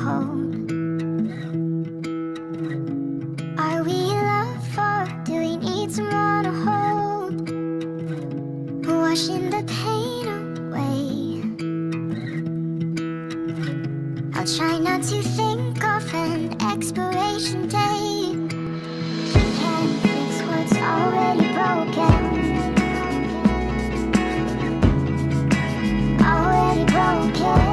hold. Are we in love or do we need someone to hold? Washing the pain away. I'll try not to think of an expiration date. We can't fix what's already broken. Already broken.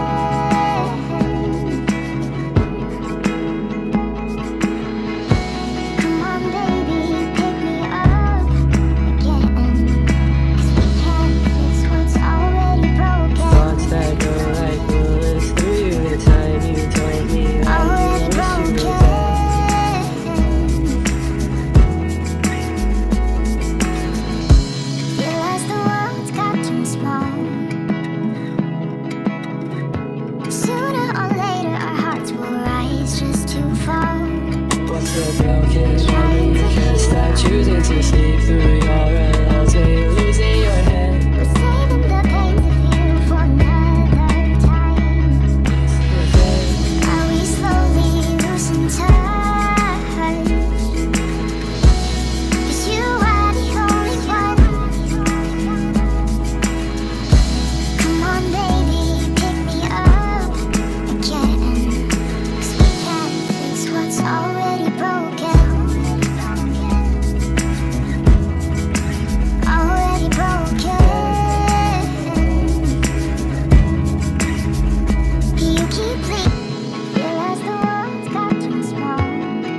Come on baby, pick me up again. 'Cause we can't fix what's already broken. Thoughts that go like bullets through you. The time you told me that Already you wish you were broken. dead. Realize the world's gotten small. Sooner or later our hearts will rise just to fall. What's the broken moment? You can't stop choosing to sleep through your alarms when you're losing your head. We're saving the pain to feel for another time. Are we slowly losing touch? 'Cause you are the only one. Come on baby, pick me up again. 'Cause we can't fix what's already broken. Already broken. You keep leaving. Realize the world's gotten small.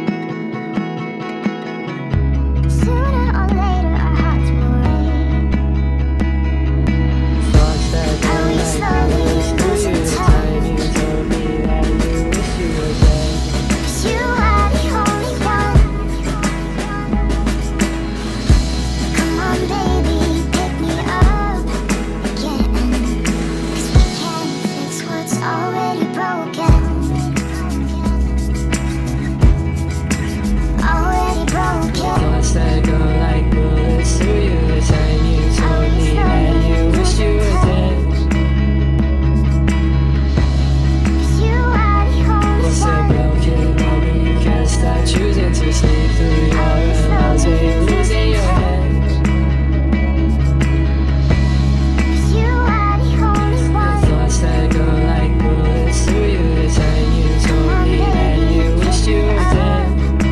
Sooner or later our hearts will race. Thoughts that go Are we like slowly bullets through losing you. The touch? time you told me that you wish you were dead. 'Cause you are the only one. Come on baby, pick me up again. 'Cause we can't fix what's already broken. Already broken. Thoughts that go like bullets through you. The time you told me that you wish you were dead. 'Cause you are the only What's the one. broken moment? You can't stop choosing to sleep through your alarms when you're losing your head. 'Cause you are the only one. Thoughts that go like bullets through you. The time you told me that you wished you were dead.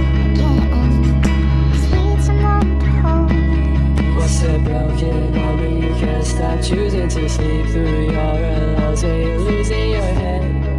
What's the broken moment? You can't stop choosing to sleep through your alarms when you're losing your head.